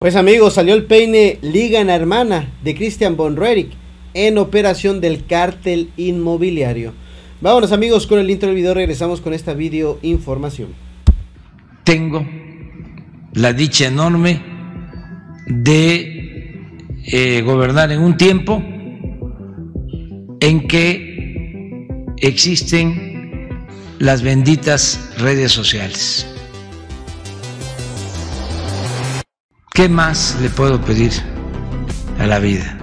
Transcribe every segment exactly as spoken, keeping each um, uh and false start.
Pues amigos, salió el peine Liga Hermana de Christian von Roerich en operación del cártel inmobiliario. Vámonos amigos con el intro del video, regresamos con esta video información. Tengo la dicha enorme de eh, gobernar en un tiempo en que existen las benditas redes sociales. ¿Qué más le puedo pedir a la vida?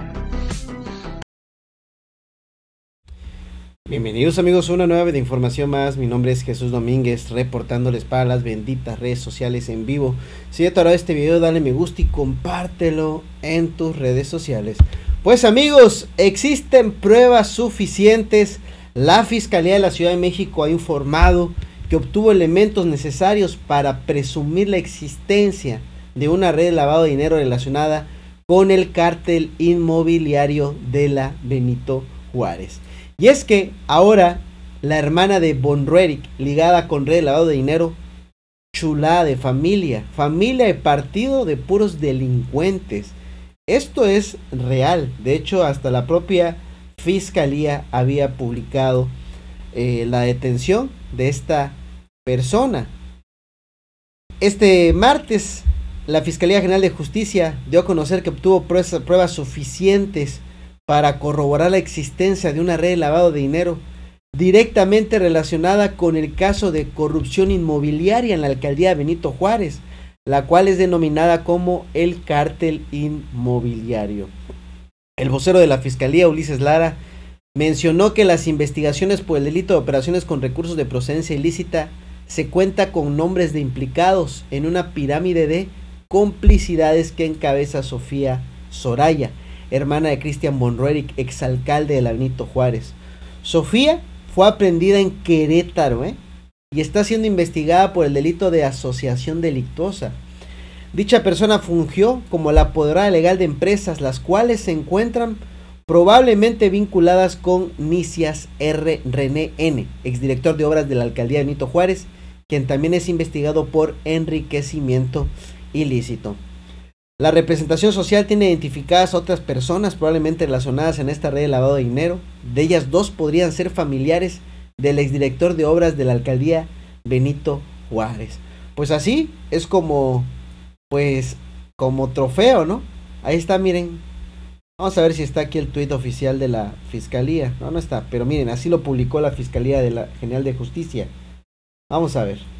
Bienvenidos amigos a una nueva de información más. Mi nombre es Jesús Domínguez, reportándoles para las benditas redes sociales en vivo. Si ya te ha agradado este video, dale me gusta y compártelo en tus redes sociales. Pues amigos, existen pruebas suficientes. La Fiscalía de la Ciudad de México ha informado que obtuvo elementos necesarios para presumir la existencia de una red de lavado de dinero relacionada con el cártel inmobiliario de la Benito Juárez. Y es que ahora la hermana de von Roerich, ligada con red de lavado de dinero, chulada de familia, familia de partido de puros delincuentes. Esto es real. De hecho, hasta la propia Fiscalía había publicado eh, la detención de esta persona. Este martes, la Fiscalía General de Justicia dio a conocer que obtuvo pruebas, pruebas suficientes para corroborar la existencia de una red de lavado de dinero directamente relacionada con el caso de corrupción inmobiliaria en la alcaldía de Benito Juárez, la cual es denominada como el cártel inmobiliario. El vocero de la Fiscalía, Ulises Lara, mencionó que las investigaciones por el delito de operaciones con recursos de procedencia ilícita se cuenta con nombres de implicados en una pirámide de complicidades que encabeza Sofía Soraya, hermana de Christian von Roerich, exalcalde de la Benito Juárez. Sofía fue aprehendida en Querétaro, ¿eh? y está siendo investigada por el delito de asociación delictuosa. Dicha persona fungió como la apoderada legal de empresas, las cuales se encuentran probablemente vinculadas con Nicias R. René N., exdirector de obras de la alcaldía de Benito Juárez, quien también es investigado por enriquecimiento ilícito. La representación social tiene identificadas a otras personas probablemente relacionadas en esta red de lavado de dinero. De ellas, dos podrían ser familiares del exdirector de obras de la alcaldía Benito Juárez. Pues así es como, pues, como trofeo, ¿no? Ahí está, miren. Vamos a ver si está aquí el tuit oficial de la Fiscalía. No, no está, pero miren, así lo publicó la Fiscalía de la General de Justicia. Vamos a ver.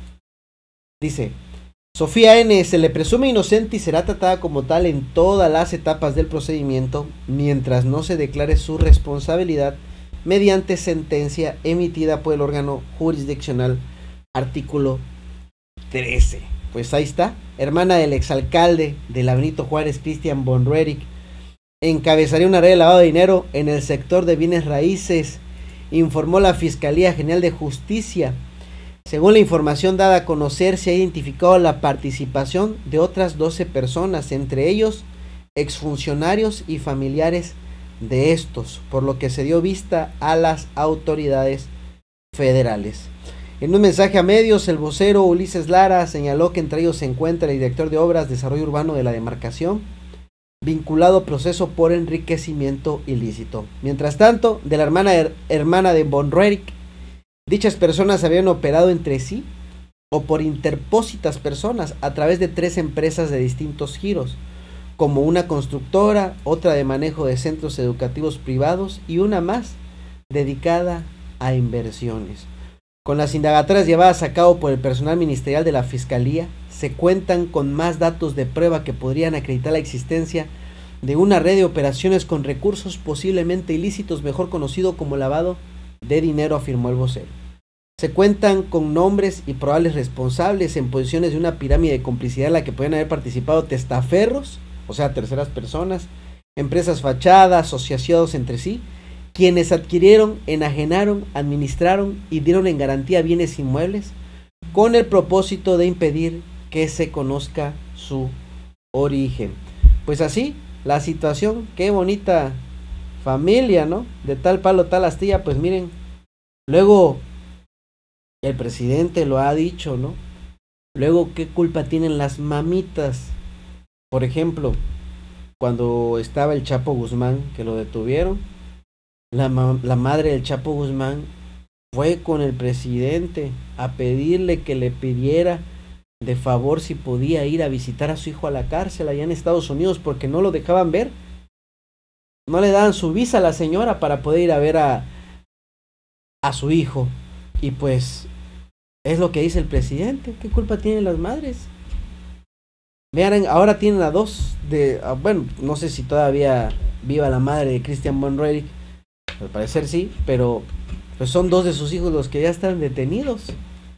Dice: Sofía N. se le presume inocente y será tratada como tal en todas las etapas del procedimiento mientras no se declare su responsabilidad mediante sentencia emitida por el órgano jurisdiccional, artículo trece. Pues ahí está, hermana del exalcalde de la Benito Juárez, Christian von Roerich, encabezaría una red de lavado de dinero en el sector de bienes raíces, informó la Fiscalía General de Justicia. Según la información dada a conocer, se ha identificado la participación de otras doce personas, entre ellos exfuncionarios y familiares de estos, por lo que se dio vista a las autoridades federales. En un mensaje a medios, el vocero Ulises Lara señaló que entre ellos se encuentra el director de Obras de Desarrollo Urbano de la demarcación, vinculado a proceso por enriquecimiento ilícito. Mientras tanto, de la hermana, her hermana de von Roerich, dichas personas habían operado entre sí o por interpósitas personas a través de tres empresas de distintos giros, como una constructora, otra de manejo de centros educativos privados y una más dedicada a inversiones. Con las indagatorias llevadas a cabo por el personal ministerial de la Fiscalía, se cuentan con más datos de prueba que podrían acreditar la existencia de una red de operaciones con recursos posiblemente ilícitos, mejor conocido como lavado de dinero, afirmó el vocero. Se cuentan con nombres y probables responsables en posiciones de una pirámide de complicidad en la que pueden haber participado testaferros, o sea, terceras personas, empresas fachadas, asociados entre sí, quienes adquirieron, enajenaron, administraron y dieron en garantía bienes inmuebles con el propósito de impedir que se conozca su origen. Pues así, la situación, qué bonita familia, ¿no? De tal palo, tal astilla. Pues miren, luego el presidente lo ha dicho, ¿no? Luego, ¿qué culpa tienen las mamitas Por ejemplo, cuando estaba el Chapo Guzmán, que lo detuvieron, la, ma la madre del Chapo Guzmán fue con el presidente a pedirle que le pidiera de favor si podía ir a visitar a su hijo a la cárcel allá en Estados Unidos, porque no lo dejaban ver. No le daban su visa a la señora para poder ir a ver a, a su hijo. Y pues es lo que dice el presidente. ¿Qué culpa tienen las madres? Vean, ahora tienen a dos de, a, bueno, no sé si todavía viva la madre de Christian von Roerich, al parecer sí, pero pues son dos de sus hijos los que ya están detenidos,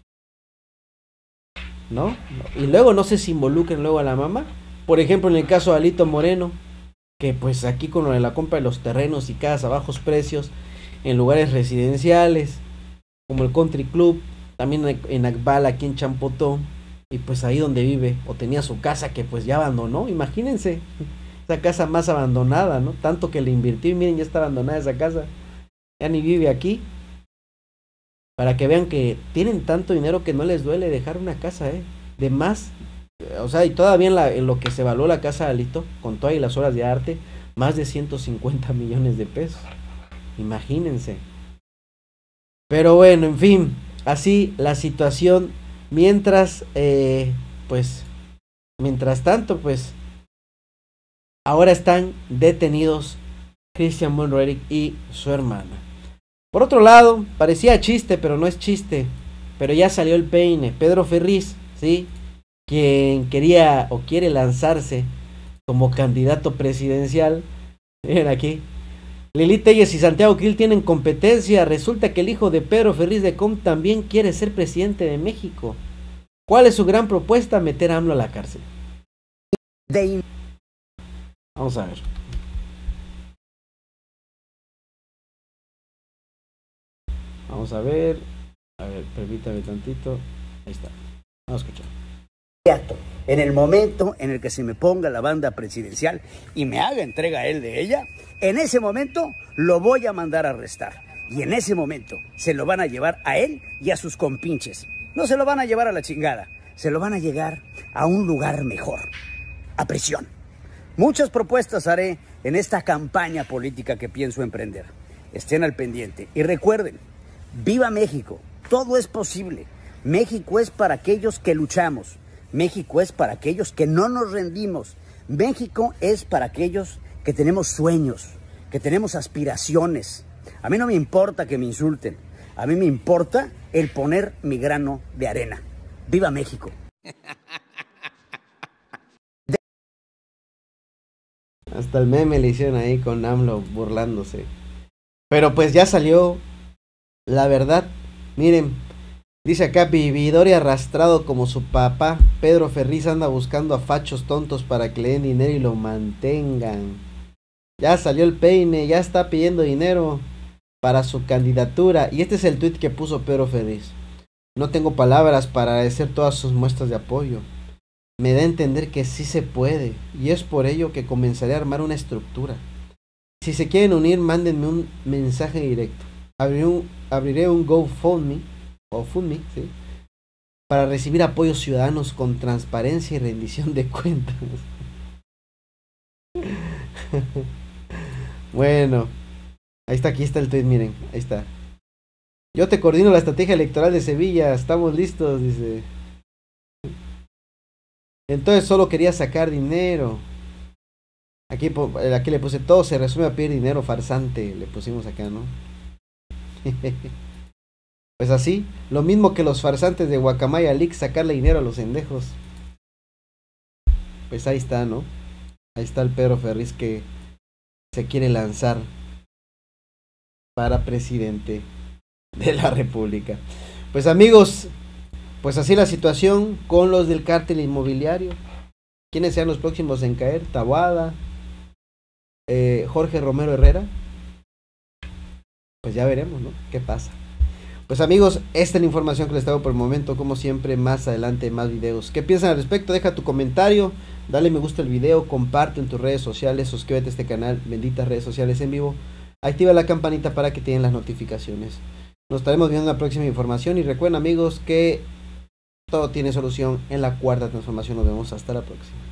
¿no? Y luego no sé si involucren luego a la mamá. Por ejemplo, en el caso de Alito Moreno, que pues aquí con lo de la compra de los terrenos y casas a bajos precios en lugares residenciales, como el Country Club, también en Akbal, aquí en Champotón, y pues ahí donde vive, o tenía su casa que pues ya abandonó, imagínense, esa casa más abandonada, ¿no? Tanto que le invirtió y miren, ya está abandonada esa casa, ya ni vive aquí. Para que vean que tienen tanto dinero que no les duele dejar una casa, ¿eh? De más, o sea, y todavía en, la, en lo que se evaluó la casa de Alito, con todas las obras de arte, más de ciento cincuenta millones de pesos, imagínense. Pero bueno, en fin, así la situación. Mientras, eh, pues, mientras tanto, pues, ahora están detenidos Christian von Roerich y su hermana. Por otro lado, parecía chiste, pero no es chiste, pero ya salió el peine. Pedro Ferriz, ¿sí? Quien quería o quiere lanzarse como candidato presidencial. Miren aquí. Lili Telles y Santiago Krill tienen competencia. Resulta que el hijo de Pedro Ferriz de Com también quiere ser presidente de México. ¿Cuál es su gran propuesta? Meter a AMLO a la cárcel. De... Vamos a ver. Vamos a ver. A ver, permítame tantito. Ahí está. Vamos a escuchar. En el momento en el que se me ponga la banda presidencial y me haga entrega él de ella, en ese momento lo voy a mandar a arrestar. Y en ese momento se lo van a llevar a él y a sus compinches. No se lo van a llevar a la chingada, se lo van a llevar a un lugar mejor, a prisión. Muchas propuestas haré en esta campaña política que pienso emprender. Estén al pendiente y recuerden, ¡viva México! Todo es posible. México es para aquellos que luchamos. México es para aquellos que no nos rendimos. México es para aquellos que tenemos sueños, que tenemos aspiraciones. A mí no me importa que me insulten. A mí me importa el poner mi grano de arena. ¡Viva México! Hasta el meme le hicieron ahí con AMLO burlándose. Pero pues ya salió la verdad. Miren. Dice acá, vividor y arrastrado como su papá, Pedro Ferriz anda buscando a fachos tontos para que le den dinero y lo mantengan. Ya salió el peine, ya está pidiendo dinero para su candidatura. Y este es el tweet que puso Pedro Ferriz. No tengo palabras para agradecer todas sus muestras de apoyo. Me da a entender que sí se puede, y es por ello que comenzaré a armar una estructura. Si se quieren unir, mándenme un mensaje directo. Abriré un, abriré un GoFundMe o Fundme, ¿sí? Para recibir apoyos ciudadanos con transparencia y rendición de cuentas. Bueno, ahí está, aquí está el tweet, miren, ahí está. Yo te coordino la estrategia electoral de Sevilla, estamos listos, dice. Entonces solo quería sacar dinero. Aquí, aquí le puse todo, se resume a pedir dinero farsante, le pusimos acá, ¿no? Pues así, lo mismo que los farsantes de Guacamaya Leaks, sacarle dinero a los endejos. Pues ahí está, ¿no? Ahí está el Pedro Ferriz que se quiere lanzar para presidente de la República. Pues amigos, pues así la situación con los del cártel inmobiliario. ¿Quiénes sean los próximos en caer? Taboada, eh, Jorge Romero Herrera. Pues ya veremos, ¿no? ¿Qué pasa? Pues amigos, esta es la información que les traigo por el momento. Como siempre, más adelante más videos. ¿Qué piensan al respecto? Deja tu comentario, dale me gusta al video, comparte en tus redes sociales, suscríbete a este canal, benditas redes sociales en vivo, activa la campanita para que te den las notificaciones. Nos estaremos viendo en la próxima información y recuerden amigos que todo tiene solución en la cuarta transformación. Nos vemos hasta la próxima.